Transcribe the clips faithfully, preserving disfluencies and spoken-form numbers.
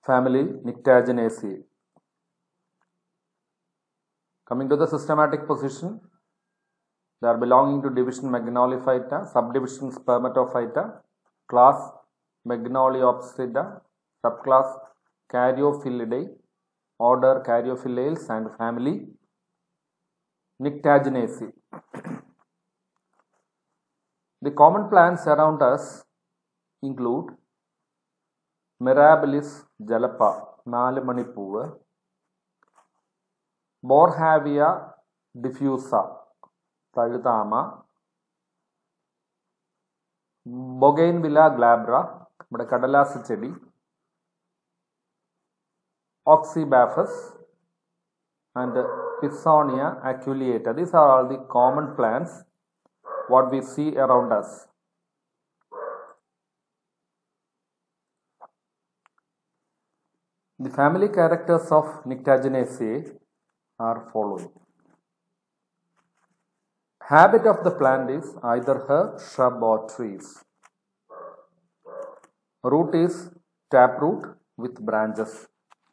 family Nyctaginaceae. Coming to the systematic position, they are belonging to division Magnoliphyta, subdivision Spermatophyta, class Magnoliopsida, subclass Caryophyllae, order Caryophyllales, and family Nyctaginaceae. The common plants around us include Mirabilis jalapa, Nalumanipoovu, Borhavia diffusa, Tazhutama, Bougainvillea glabra, Kadalasu chedi, Oxybaphus, and Pisonia aculeata. These are all the common plants what we see around us. The family characters of Nyctaginaceae are following. Habit of the plant is either herb, shrub, or trees. Root is taproot with branches.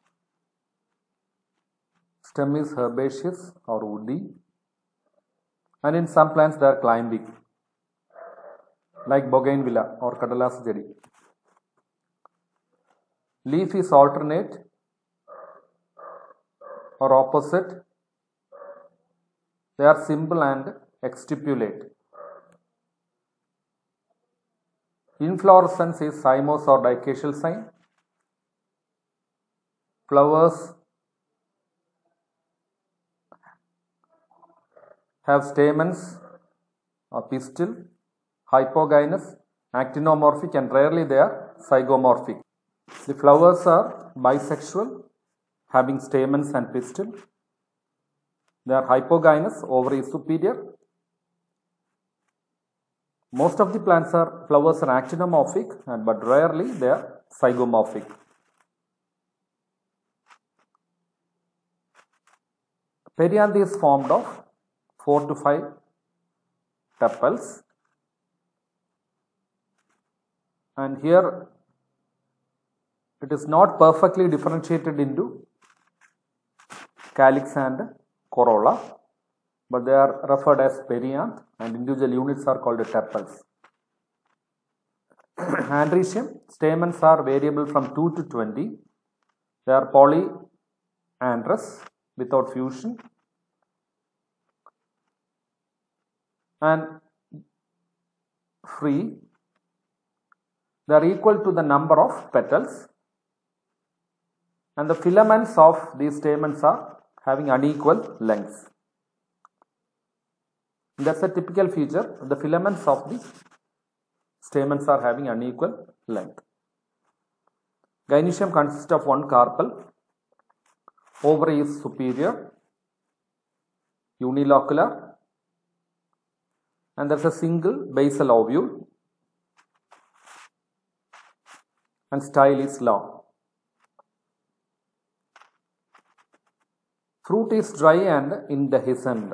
Stem is herbaceous or woody. And in some plants they are climbing, like Bougainvillea or Kadalasu chedi. Leaf is alternate or opposite. They are simple and exstipulate. Inflorescence is cymose or dicacial sign. Flowers have stamens or pistil, hypogynous, actinomorphic, and rarely they are zygomorphic. The flowers are bisexual, having stamens and pistil. They are hypogynous, ovary is superior. Most of the plants are flowers are actinomorphic, and but rarely they are zygomorphic. Perianth is formed of four to five tepals, and here it is not perfectly differentiated into calyx and corolla, but they are referred as perianth, and individual units are called tepals. Andrecium, stamens are variable from two to twenty. They are polyandrous without fusion, and free. They are equal to the number of petals, and the filaments of these stamens are having unequal lengths. That's a typical feature. The filaments of the stamens are having unequal length. Gynoecium consists of one carpel. Ovary is superior, unilocular, and there is a single basal ovule, and style is long. Fruit is dry and indehiscent.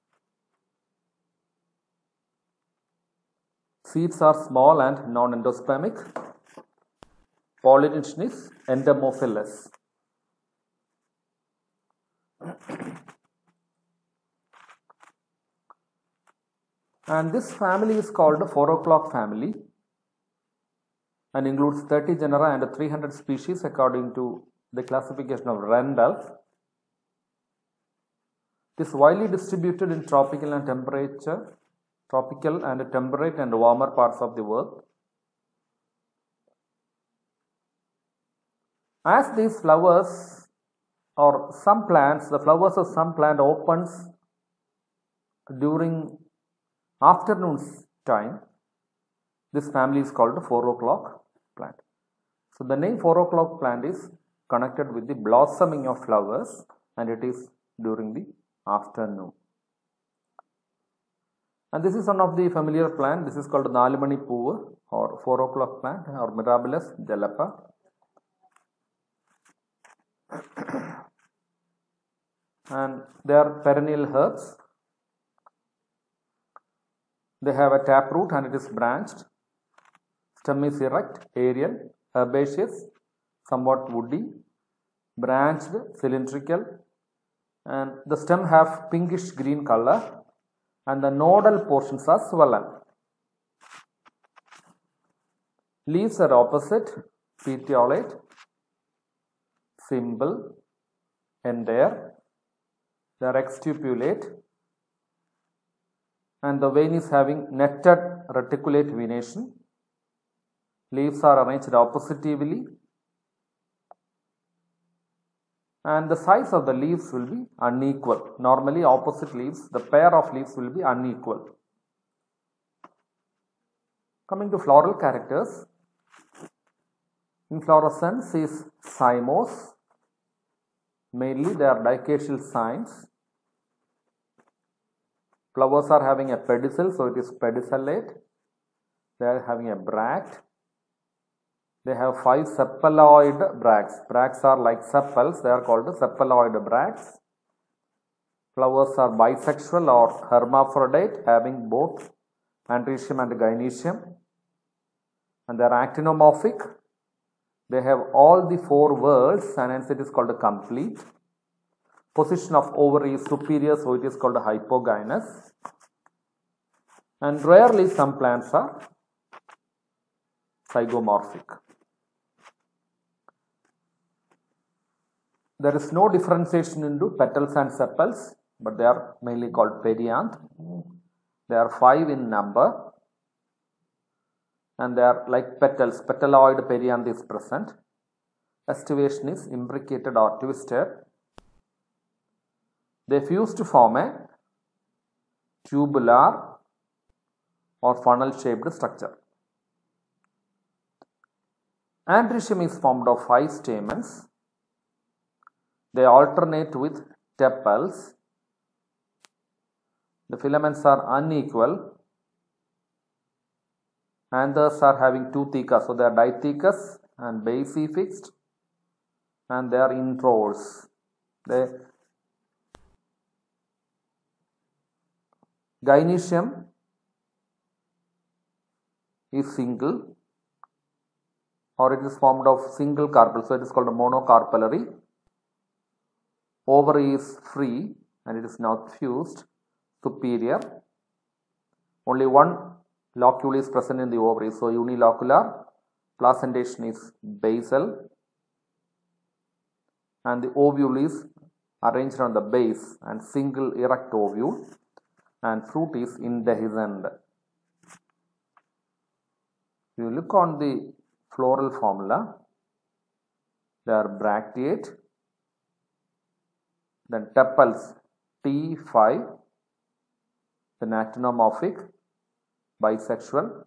Seeds are small and non-endospermic. Pollination is endomophilous. And this family is called the four o'clock family and includes thirty genera and three hundred species according to the classification of Randolph. It is widely distributed in tropical and temperature, tropical and temperate and warmer parts of the world. As these flowers or some plants, the flowers of some plant opens during afternoon time, this family is called the four o'clock plant. So the name four o'clock plant is connected with the blossoming of flowers, and it is during the afternoon. And this is one of the familiar plant. This is called Nalumanipoovu or four o'clock plant or Mirabilis jalapa. And they are perennial herbs. They have a taproot and it is branched. Stem is erect, aerial, herbaceous. somewhat woody, branched, cylindrical, and the stem have pinkish green color, and the nodal portions are swollen. Leaves are opposite, petiolate, simple, entire. They are exstipulate, and the vein is having netted reticulate venation. Leaves are arranged oppositively, and the size of the leaves will be unequal. Normally opposite leaves, the pair of leaves will be unequal. Coming to floral characters, inflorescence is cymose. Mainly they are dicacial cymes. Flowers are having a pedicel, so it is pedicellate. They are having a bract. They have five sepaloid bracts. Bracts are like sepals, they are called sepaloid bracts. Flowers are bisexual or hermaphrodite, having both androecium and gynoecium. And they are actinomorphic. They have all the four whorls, and hence it is called a complete. Position of ovary is superior, so it is called a hypogynous. And rarely some plants are zygomorphic. There is no differentiation into petals and sepals, but they are mainly called perianth. There are five in number, and they are like petals. Petaloid perianth is present. Estivation is imbricated or twisted. They fuse to form a tubular or funnel shaped structure. Androecium is formed of five stamens. They alternate with tepals. The filaments are unequal. Anthers are having two thecas, so they are dithecous and basifixed, and they are intrors. The gynoecium is single, or it is formed of single carpel, so it is called a monocarpellary. Ovary is free and it is not fused, superior. Only one locule is present in the ovary, so unilocular. Placentation is basal, and the ovule is arranged on the base and single erect ovule, and fruit is indehiscent. If you look on the floral formula, they are bracteate, then tepals T five, then actinomorphic, bisexual,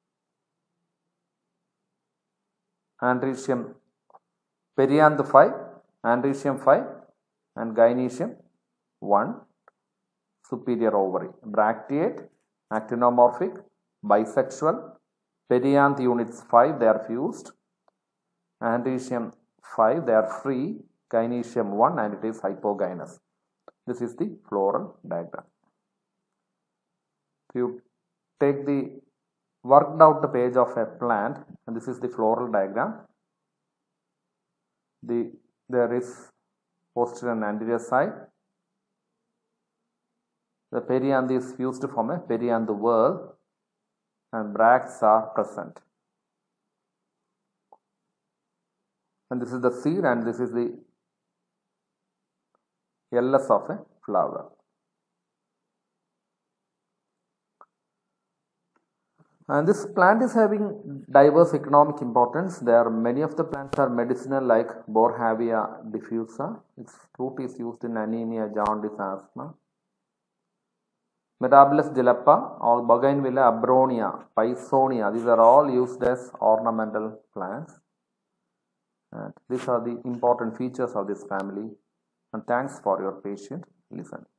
androecium perianth five, androecium five, and gynoecium one, superior ovary. Bracteate, actinomorphic, bisexual, perianth units five, they are fused, androecium five, they are free, gynoecium one, and it is hypogynous. This is the floral diagram. If you take the worked out page of a plant, and this is the floral diagram. The there is posterior and anterior side. The perianth is fused to form a perianth whorl, and bracts are present. And this is the seed, and this is the L S of a flower. And this plant is having diverse economic importance. There are many of the plants are medicinal, like Borhavia diffusa. Its root is used in anemia, jaundice, asthma. Mirabilis dilapa or Bougainvillea abronia, Pisonia, these are all used as ornamental plants. And these are the important features of this family. And thanks for your patient listen.